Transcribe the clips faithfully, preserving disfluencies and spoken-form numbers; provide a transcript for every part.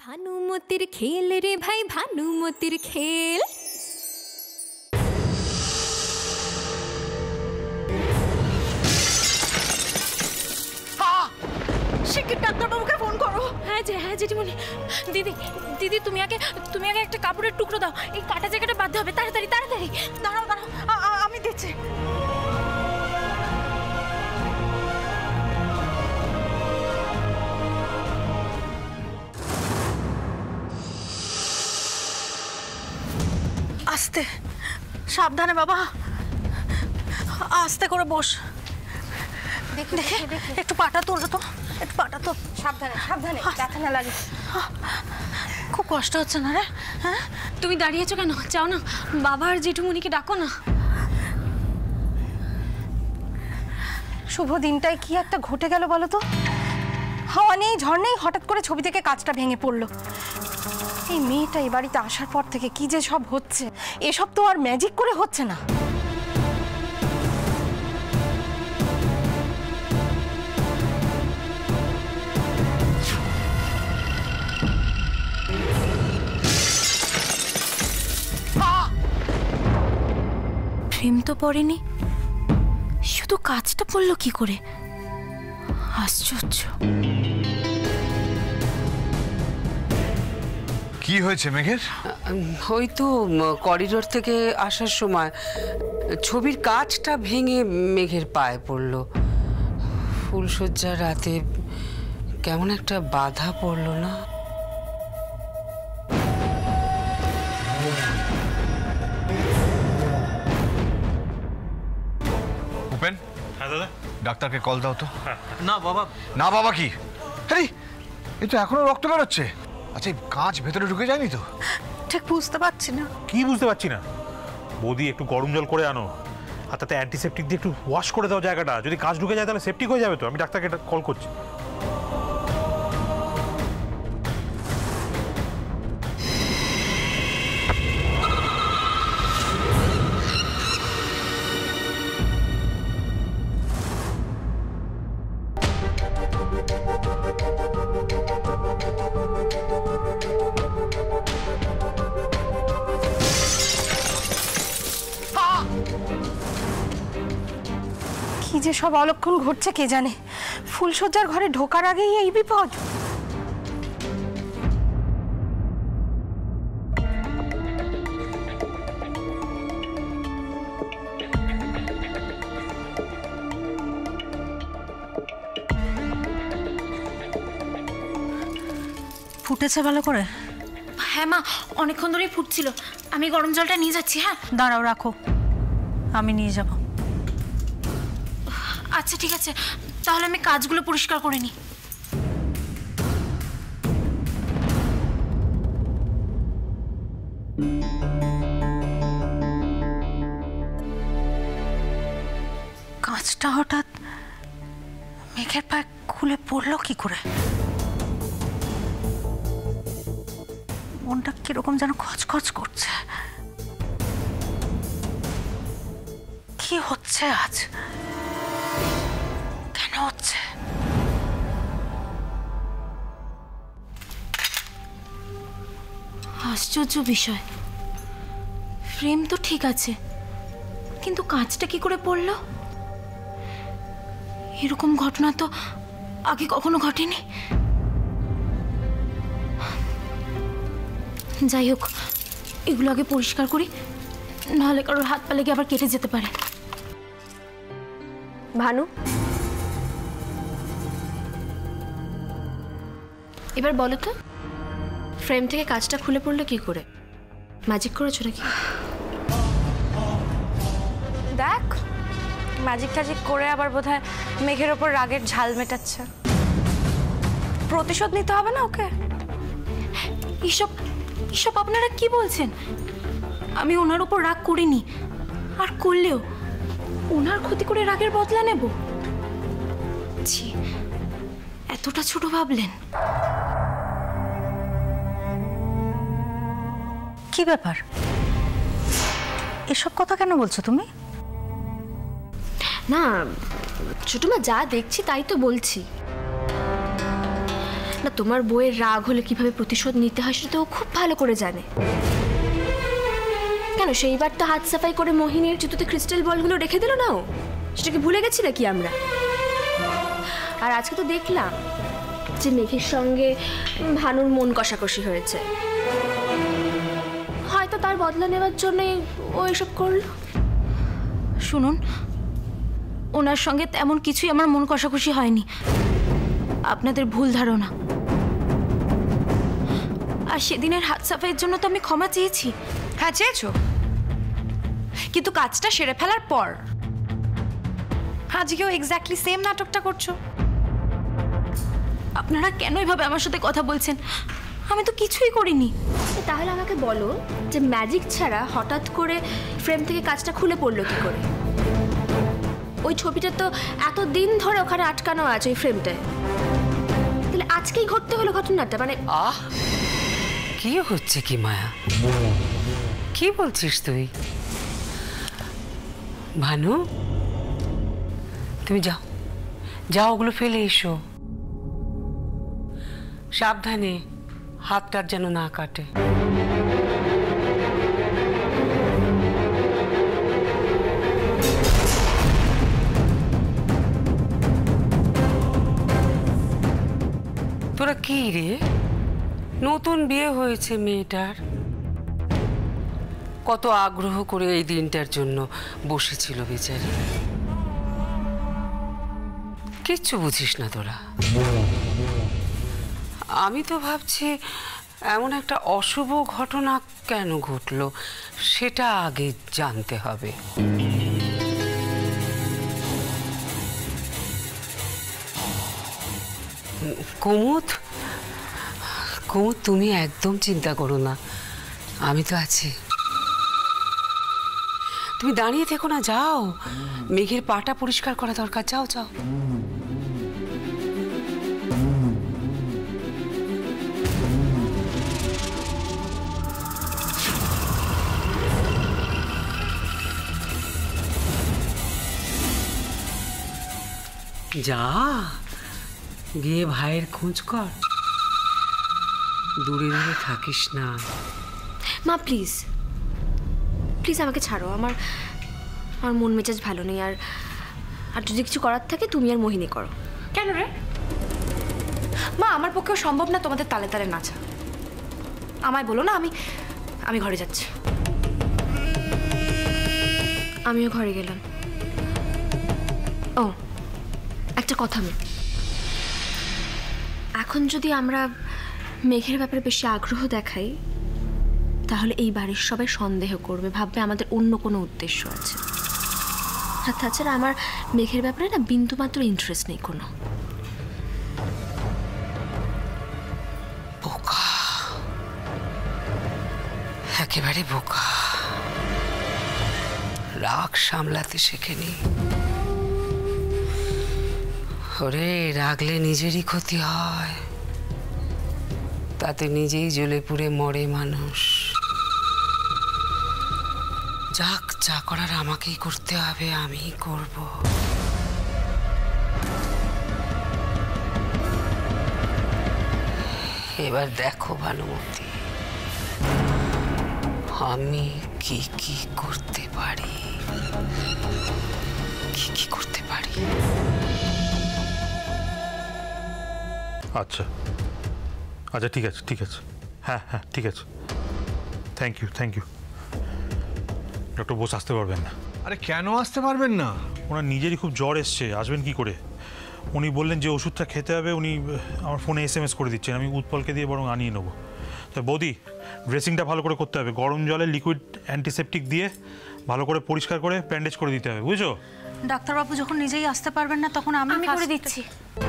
ভানুমতির খেল রে ভাই, ভানুমতির খেল। শিগগির ডাক্তারবাবুকে ফোন করো। হ্যাঁ যে হ্যাঁ জেঠিমণি। দিদি দিদি তুমি আগে তুমি আগে একটা কাপড়ের টুকরো দাও, এই কাটা জায়গাটা বাঁধতে হবে। তাড়াতাড়ি তাড়াতাড়ি। দাঁড়াও দাঁড়াও, আমি দিচ্ছি। আস্তে, সাবধানে বাবা, আস্তে করে বস। দেখে একটু পাটা তোলো তো, একটু পাটা তো। সাবধানে সাবধানে, ব্যথা না লাগে। খুব কষ্ট হচ্ছে না রে? হ্যাঁ, তুমি দাঁড়িয়েছো কেন? চাও না বাবা আর জেঠুমণিকে ডাকো না। শুভ দিনটায় কি একটা ঘটে গেল বলো তো। হাওয়া নেই, ঝড় নেই, হঠাৎ করে ছবি থেকে কাজটা ভেঙে পড়লো। এই মেয়েটা এই বাড়িতে আসার পর থেকে কি যে সব হচ্ছে, এসব তো আর ম্যাজিক করে হচ্ছে না। প্রেম তো পড়েনি, শুধু কাজটা পড়লো কি করে? আশ্চর্য। কি হয়েছে মেঘের? ওই তো করিডোর থেকে আসার সময় ছবির কাজটা ভেঙে মেঘের পায়ে পড়লো। ফুলশয্যার রাতে কেমন একটা বাধা পড়লো না? উপেন। হ্যাঁ দাদা। ডাক্তারকে কল দাও তো। না বাবা। না বাবা কি? আরে এই তো এখনো রক্ত বেরোচ্ছে। আচ্ছা, কাঁচ ভেতরে ঢুকে যায়নি তো? ঠিক বুঝতে পারছি না। কি বুঝতে পারছি না? বৌদি একটু গরম জল করে আনো, আর তাতে অ্যান্টিসেপটিক দিয়ে একটু ওয়াশ করে দাও জায়গাটা। যদি কাঁচ ঢুকে যায় তাহলে সেপটিক হয়ে যাবে তো। আমি ডাক্তারকে কল করছি। কি যে সব অলক্ষণ ঘটছে কে জানে। ফুলশয্যার ঘরে ঢোকার আগেই এই বিপদ। ফুটেছে ভালো করে? হ্যাঁ মা, অনেকক্ষণ ধরেই ফুটছিল। আমি গরম জলটা নিয়ে যাচ্ছি। হ্যাঁ দাঁড়াও, রাখো, আমি নিয়ে যাব। আচ্ছা ঠিক আছে, তাহলে আমি কাজগুলো পরিষ্কার করে নিই। কাঁচটা হঠাৎ মেঘের পায়ে খুলে পড়লো কি করে? মনটা কিরকম যেন খচখচ করছে। কি হচ্ছে আজ? কেন হচ্ছে? আশ্চর্য বিষয়, ফ্রেম তো ঠিক আছে, কিন্তু কাঁচটা কি করে পড়লো? এরকম ঘটনা তো আগে কখনো ঘটেনি। যাই হোক, এগুলো আগে পরিষ্কার করি, নাহলে কারোর হাত পা লেগে আবার কেটে যেতে পারে। ভানু, এবার বলো তো, ফ্রেম থেকে কাজটা খুলে পড়লো কি করে? ম্যাজিক করেছো নাকি? দেখ, ম্যাজিক ট্যাজিক করে আবার বোধহয় মেঘের ওপর রাগের ঝাল মেটাচ্ছে। প্রতিশোধ নিতে হবে না ওকে? এসব এসব আপনারা কি বলছেন? আমি ওনার উপর রাগ করিনি, আর করলেও ওনার ক্ষতি করে রাগের বদলা নেব? ছি, এতটা ছোট ভাবলেন? কি ব্যাপার? এসব কথা কেন বলছো তুমি? না ছোট মা, যা দেখছি তাই তো বলছি। না তোমার বউয়ের রাগ হলে কিভাবে প্রতিশোধ নিতে হয় সেটা তো ও খুব ভালো করে জানে। কেন সেইবার তো হাত সাফাই করে মোহিনীর জুতোতে ক্রিস্টাল বলগুলো রেখে দিল না ও? সেটাকে ভুলে গেছি নাকি আমরা? আর আজকে তো দেখলাম যে মেঘের সঙ্গে ভানুর মন কষাকষি হয়েছে, হয়তো তার বদলা নেওয়ার জন্যই ও এসব করলো। শুনুন, ওনার সঙ্গে তেমন কিছুই আমার মন কষাকষি হয়নি, আপনাদের ভুল ধারণা। আর সেদিনের হাত সাফাইয়ের জন্য তো আমি ক্ষমা চেয়েছি। হ্যাঁ চেয়েছো, কিন্তু কাজটা সেরে ফেলার পর। আজকেও এক্স্যাক্টলি সেম নাটকটা করছো। আপনারা কেন এভাবে আমার সাথে কথা বলছেন? আমি তো কিছুই করিনি। তাহলে আমাকে বলো যে ম্যাজিক ছাড়া হঠাৎ করে ফ্রেম থেকে কাজটা খুলে পড়লো কি করে? ওই ছবিটা তো এত দিন ধরে ওখানে আটকানো আছে ওই ফ্রেমটায়, তাহলে আজকেই ঘটতে হলো ঘটনাটা? মানে আহ, কি হচ্ছে কি মায়া, কি বলছিস তুই? ভানু, তুমি যাও যাও, ওগুলো ফেলে এসো, সাবধানে, হাতটার যেন না কাটে। তোরা কি রে, নতুন বিয়ে হয়েছে মেয়েটার, কত আগ্রহ করে এই দিনটার জন্য বসেছিল বেচারি, কিচ্ছু বুঝিস না তোরা। আমি তো ভাবছি এমন একটা অশুভ ঘটনা কেন ঘটলো সেটা আগে জানতে হবে। কুমুদ, কুমুদ তুমি একদম চিন্তা করো না, আমি তো আছি। তুমি দাঁড়িয়ে থেকো না, যাও, মেঘের পাটা পরিষ্কার করা দরকার, যাও যাও। যা, গিয়ে ভাইয়ের খোঁজ কর, দূরে দূরে থাকিস না। মা প্লিজ প্লিজ আমাকে ছাড়ো, আমার আমার মন মেজাজ ভালো নেই। আর আর যদি কিছু করার থাকে তুমি আর মোহিনী করো। কেন রে মা? আমার পক্ষেও সম্ভব না তোমাদের তালে তালে নাচা। আমায় বলো না, আমি আমি ঘরে যাচ্ছি। আমিও ঘরে গেলাম। ও একটা কথা, আমি এখন যদি আমরা মেঘের ব্যাপারে বেশি আগ্রহ দেখাই তাহলে এই বাড়ির সবাই সন্দেহ করবে, ভাববে আমাদের অন্য কোনো উদ্দেশ্য আছে। আর তাছাড়া আমার মেঘের ব্যাপারে না বিন্দুমাত্র ইন্টারেস্ট নেই কোনো। বোকা, একেবারে বোকা, রাগ সামলাতে শেখেনি। ওরে, রাগলে নিজেরই ক্ষতি হয়, তাতে নিজেই জ্বলে পুড়ে মরে মানুষ। যাক, যা করার আমাকেই করতে হবে, আমিই করব। এবার দেখো ভানুমতি, আমি কি কি করতে পারি, কি কি করতে পারি। আচ্ছা আচ্ছা, ঠিক আছে ঠিক আছে, হ্যাঁ হ্যাঁ ঠিক আছে, thank you thank you. Doctor Bose আসতে পারবেন না। আরে কেন আসতে পারবেন না? ওনার নিজেরই খুব জ্বর এসছে, আসবেন কি করে? উনি বললেন যে ওষুধটা খেতে হবে, উনি আমার ফোনে এস এম এস করে দিচ্ছেন, আমি উৎপলকে দিয়ে বরং আনিয়ে নেবো। তা বৌদি, ড্রেসিংটা ভালো করে করতে হবে, গরম জলে লিকুইড অ্যান্টিসেপটিক দিয়ে ভালো করে পরিষ্কার করে ব্যান্ডেজ করে দিতে হবে, বুঝছো? ডাক্তারবাবু যখন নিজেই আসতে পারবেন না তখন আমি আমি করে দিচ্ছি।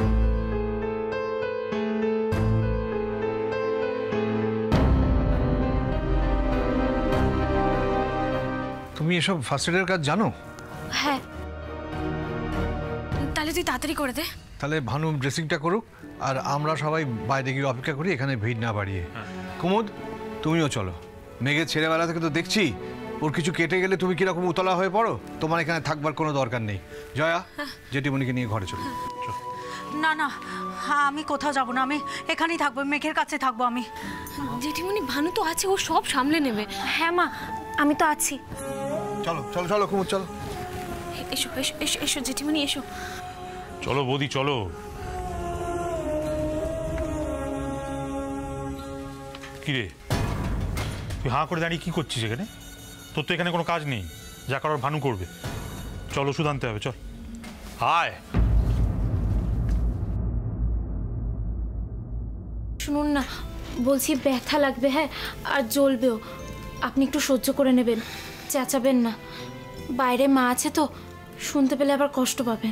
তুমি এসব ফার্স্ট এডের কাজ জানো? হ্যাঁ, তাহলে তুই তাড়াতাড়ি করে দে। তাহলে ভানু ড্রেসিংটা করুক, আর আমরা সবাই বাইরে গিয়ে অপেক্ষা করি, এখানে ভিড় না বাড়িয়ে। কুমুদ, তুমিও চলো। মেঘের ছেলেবেলা থেকে তো দেখছি ওর কিছু কেটে গেলে তুমি কিরকম উতলা হয়ে পড়ো, তোমার এখানে থাকবার কোনো দরকার নেই। জয়া, জেঠিমণিকে নিয়ে ঘরে চলো। না না আমি কোথাও যাব না, আমি এখানেই থাকবো, মেঘের কাছে থাকবো আমি। জেঠিমণি ভানু তো আছে, ও সব সামলে নেবে। হ্যাঁ মা, আমি তো আছি। চলো চলো চলো কুমুদ চলো। এসো এসো এসো এসো জেঠিমণি এসো। চলো বৌদি চলো। কিরে তুই হাঁ করে দাঁড়িয়ে কি করছিস এখানে? তোর তো এখানে কোনো কাজ নেই, যা করার ভানু করবে। চল ওষুধ আনতে হবে, চল আয়। শুনুন না, বলছি ব্যথা লাগবে হ্যাঁ, আর জ্বলবেও, আপনি একটু সহ্য করে নেবেন, চেঁচাবেন না। বাইরে মা আছে তো, শুনতে পেলে আবার কষ্ট পাবেন।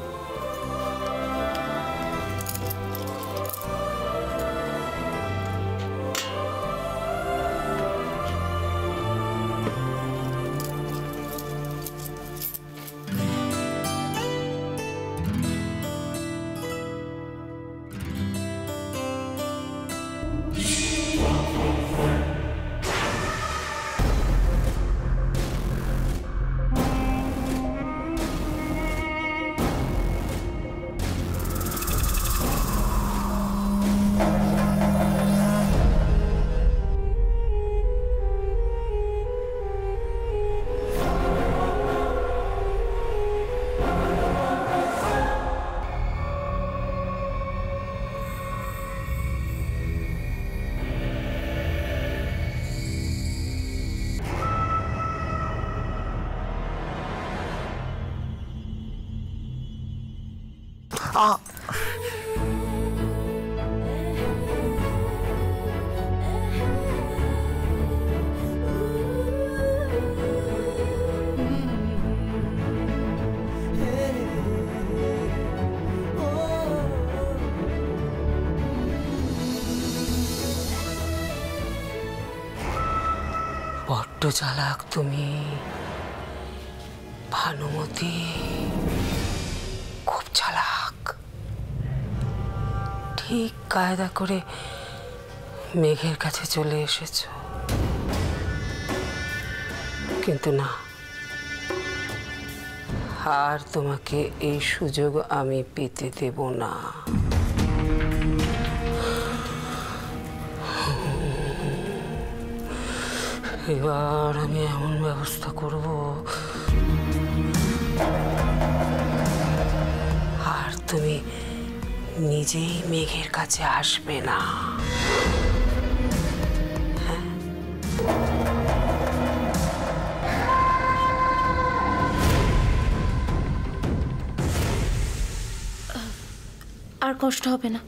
বড্ড চালাক তুমি ভানুমতি, খুব চালাক। ঠিক কায়দা করে মেঘের কাছে চলে এসেছ, কিন্তু না, আর তোমাকে এই সুযোগ আমি পেতে দেব না। এবার আমি এমন ব্যবস্থা করব আর তুমি নিজেই মেঘের কাছে আসবে না। আর কষ্ট হবে না।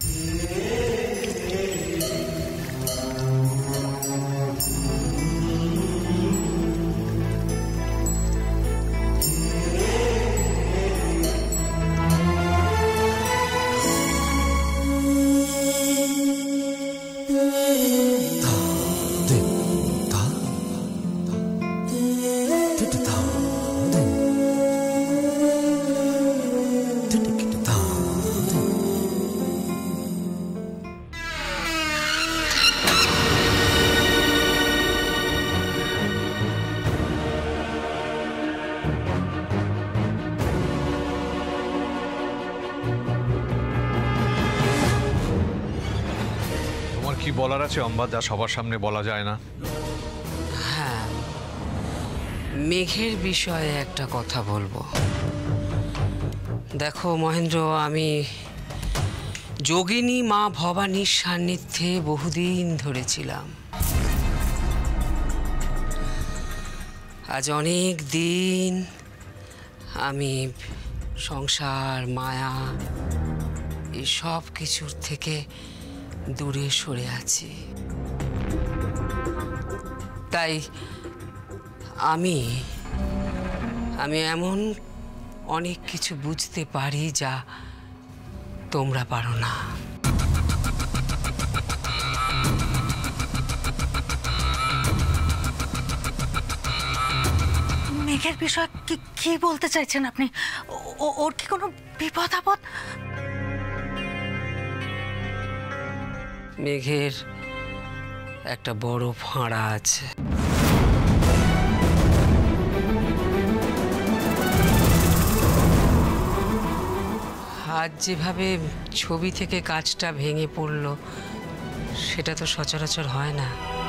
কি বলার আছে অম্বা, যা সবার সামনে বলা যায় না? হ্যাঁ, মেঘের বিষয়ে একটা কথা বলবো। দেখো মহেন্দ্র, আমি যোগিনী মা ভবানীর সান্নিধ্যে বহুদিন ধরেছিলাম। আজ অনেক দিন আমি সংসার, মায়া, এই সব কিছুর থেকে দূরে সরে আছি। তাই আমি আমি এমন অনেক কিছু বুঝতে পারি যা তোমরা পারো না। মেঘের বিষয়ে কি কি বলতে চাইছেন আপনি? ওর কি কোনো বিপদ আপদ? মেঘের একটা বড় ফাঁড়া আছে। আজ যেভাবে ছবি থেকে কাজটা ভেঙে পড়ল সেটা তো সচরাচর হয় না।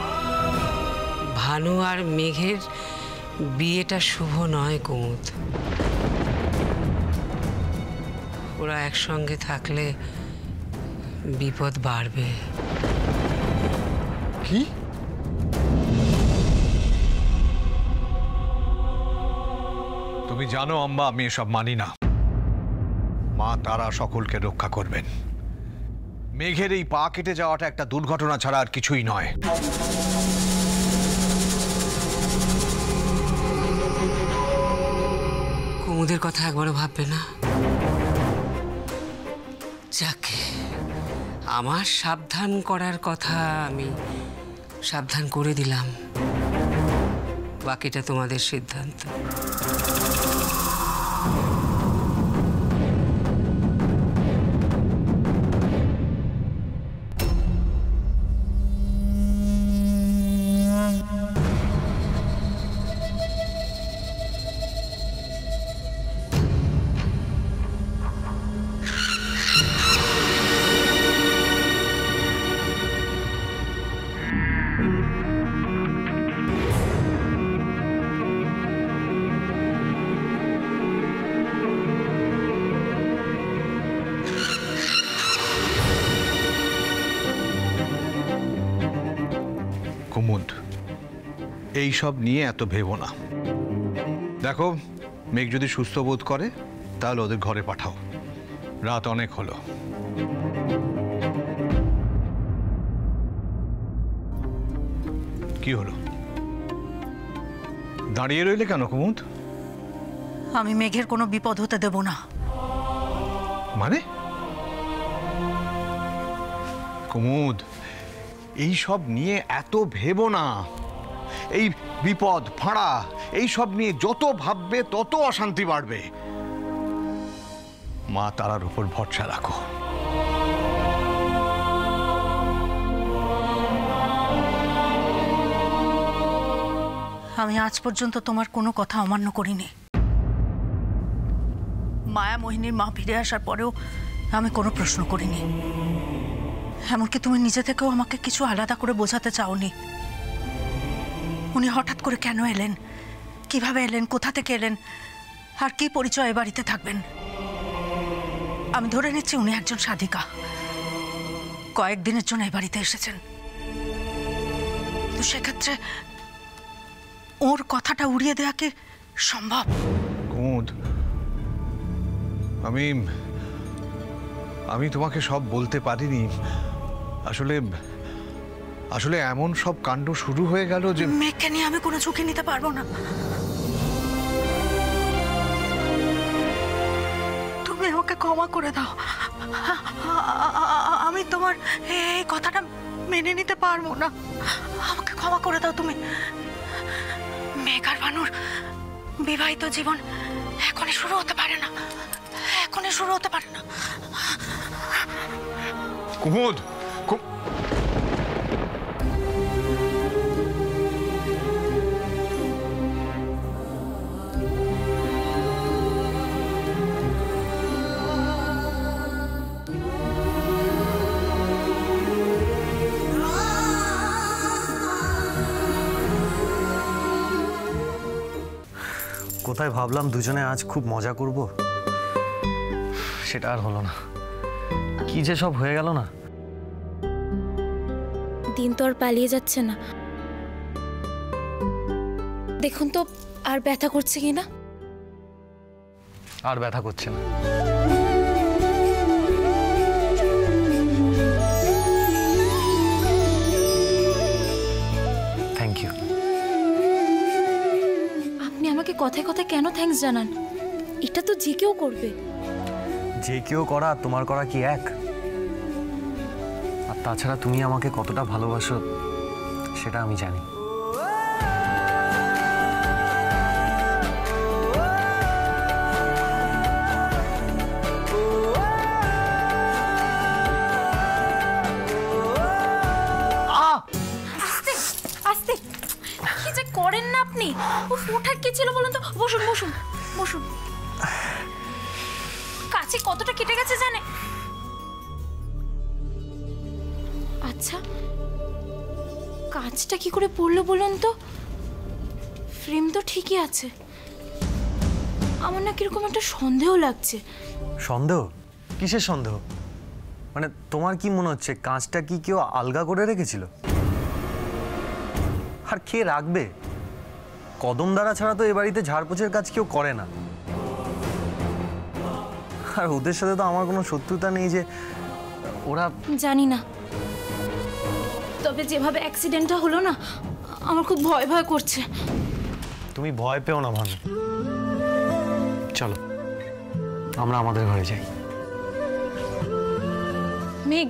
ভানু আর মেঘের বিয়েটা শুভ নয় কুমুদ। ওরা একসঙ্গে থাকলে বিপদ বাড়বে। কি? তুমি জানো আম্বা, আমি এসব মানি না। মা তারা সকলকে রক্ষা করবেন। মেঘের এই পা কেটে যাওয়াটা একটা দুর্ঘটনা ছাড়া আর কিছুই নয়। কুমুদের কথা একবারও ভাববে না? যাকে আমার সাবধান করার কথা আমি সাবধান করে দিলাম, বাকিটা তোমাদের সিদ্ধান্ত। কুমুদ, এই সব নিয়ে এত ভেবো না। দেখো, মেঘ যদি সুস্থ বোধ করে তাহলে ওদের ঘরে পাঠাও। রাত অনেক হলো। কি হলো? দাঁড়িয়ে রইলে কেন কুমুদ? আমি মেঘের কোনো বিপদ হতে দেব না। মানে? কুমুদ, এই সব নিয়ে এত ভেবো না। এই বিপদ ফাঁড়া এই সব নিয়ে যত ভাববে তত অশান্তি বাড়বে। মা তারার উপর ভরসা রাখো। আমি আজ পর্যন্ত তোমার কোনো কথা অমান্য করিনি। মায়া মোহিনীর মা ফিরে আসার পরেও আমি কোনো প্রশ্ন করিনি। এমনকি তুমি নিজে থেকেও আমাকে কিছু আলাদা করে বোঝাতে চাওনি। উনি হঠাৎ করে কেন এলেন, কিভাবে এলেন, কোথা থেকে এলেন, আর কি পরিচয় বাড়িতে থাকবেন? আমি ধরে নিচ্ছি উনি একজন সাধিকা, কয়েকদিনের জন্য এই বাড়িতে এসেছেন। তো সেক্ষেত্রে ওর কথাটা উড়িয়ে দেওয়া কি সম্ভব? কুমুদ, আমি আমি তোমাকে সব বলতে পারিনি। আসলে আসলে এমন সব কাণ্ড শুরু হয়ে গেল যে মেঘকে নিয়ে আমি কোনো ঝুঁকি নিতে পারবো না। তুমি আমাকে ক্ষমা করে দাও। আমি তোমার এই কথাটা মেনে নিতে পারবো না। আমাকে ক্ষমা করে দাও তুমি। মেঘ আর ভানুর বিবাহিত জীবন এখনই শুরু হতে পারে না, এখনই শুরু হতে পারে না। কুমুদ, কোথায় ভাবলাম দুজনে আজ খুব মজা করব, সেটা আর হলো না। কি যে সব হয়ে গেল না। দিন তো আর পালিয়ে যাচ্ছে না। দেখুন তো আর ব্যথা করছে কিনা। আর ব্যথা করছে না। Thank you. আপনি আমাকে কথায় কথায় কেন থ্যাঙ্কস জানান? এটা তো যে কেউ করবে। যে কেউ করা আর তোমার করা কি এক? আর তাছাড়া তুমি আমাকে কতটা ভালোবাসো সেটা আমি জানি। আস্তে আস্তে, কি যে করেন না আপনি। উফ, ওঠার কি ছিল বলুন তো? বসুন বসুন বসুন। কাছে কতটা কেটে গেছে জানে? আচ্ছা, কাঁচটা কি করে পড়লো বলুন তো? ফ্রেম তো ঠিকই আছে, আমার না কিরকম একটা সন্দেহ লাগছে। সন্দেহ? কিসের সন্দেহ? মানে তোমার কি মনে হচ্ছে কাঁচটা কি কেউ আলগা করে রেখেছিল? আর কে রাখবে? কদম দ্বারা ছাড়া তো এ বাড়িতে ঝাড়পোছের কাজ কেউ করে না। আর ওদের সাথে তো আমার কোনো শত্রুতা নেই যে ওরা... জানি না, তবে যেভাবে অ্যাক্সিডেন্টটা হলো না, আমার খুব ভয় ভয় করছে। তুমি ভয় পেও না ভানু, চলো আমরা আমাদের ঘরে যাই। মেঘ,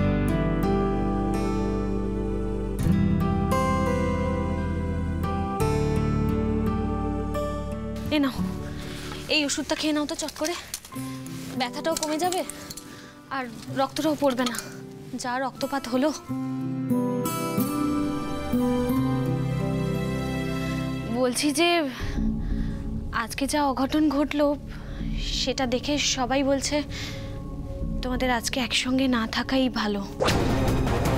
এ নাও, এই ওষুধটা খেয়ে নাও তো চট করে, ব্যথাটাও কমে যাবে আর রক্তটাও পড়বে না। যা রক্তপাত হলো। বলছি যে আজকে যা অঘটন ঘটলো সেটা দেখে সবাই বলছে তোমাদের আজকে একসঙ্গে না থাকাই ভালো।